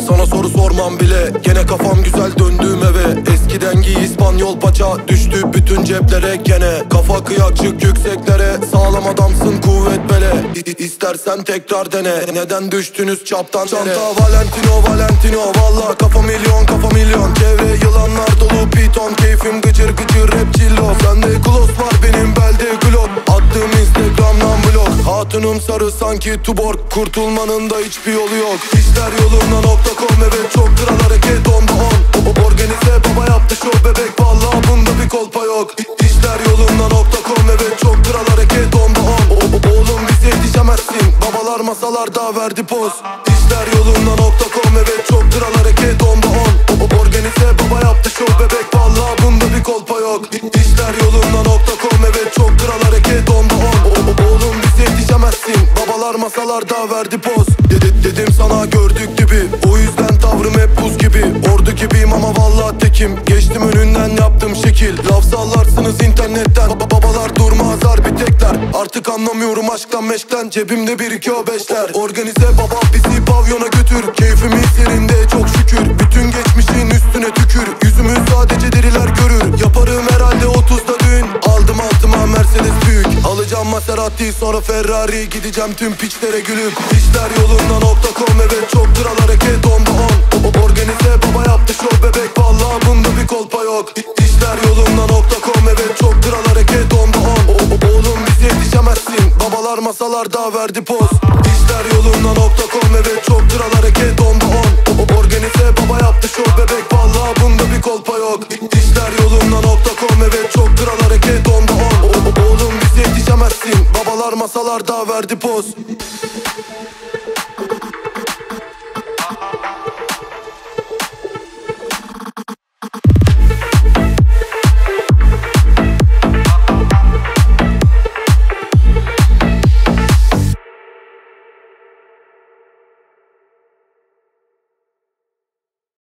Sana soru sormam bile, gene kafam güzel döndüğüm eve. Eskiden giy İspanyol paça, düştü bütün ceplere gene. Kafa kıyakçık yükseklere, sağlam adamsın kuvvet bele. İstersen tekrar dene, neden düştünüz çaptan çanta nere? Valentino Valentino, valla kafa milyon kafa milyon. Çevre yılanlar dolu piton, keyfim gıcır gıcır rap cillo. Sende gloss var benim belde glock, attığım Instagram'dan blok. Hatunum sarı sanki tuborg, kurtulmanın da hiçbir yolu yok. İşler yolunda.com, evet çok kral hareket onda on. Organize baba yaptı şov bebek, valla bunda bir kolpa yok. İşler yolunda.com, evet çok kral hareket onda on. Oğlum bize yetişemezsin, babalar masalarda verdi poz. İşler yolunda.com, evet çok kral hareket onda on. Organize baba yaptı şov bebek, valla bunda bir kolpa yok. İşler yolunda.com, evet çok kral hareket onda on. Oğlum bize yetişemezsin, babalar masalarda verdi poz. Dedim sana gördük gibi, o yüzden tavrım hep buz gibi. Ordu gibiyim ama vallahi tekim, geçtim önünden yaptım şekil. Laf sallarsınız internetten, babalar durmaz harbi tekler. Artık anlamıyorum aşktan meşkten, cebimde 1-2-5'ler. Organize baba bizi pavyona götür, keyfimiz yerinde çok şükür. Bütün geçmişin üstüne tükür, yüzümü sadece deriler görür. Yaparım herhalde 30'da düğün, aldım altıma Mercedes büyük. Alacağım Maserati sonra Ferrari, gideceğim tüm piçlere gülüp. İşler yolunda.com, evet çok kral hareket onda on. Organize baba yaptı şov bebek, valla bunda bir kolpa yok. İşler yolunda.com, evet çok kral hareket onda on. Oğlum bize yetişemezsin, babalar masalarda verdi poz. İşler yolunda.com, evet çok kral hareket onda on. Organize baba yaptı şov bebek, valla bunda bir kolpa yok. İşler yolunda.com, evet çok kral hareket onda on. Oğlum bize yetişemezsin, babalar masalarda verdi poz.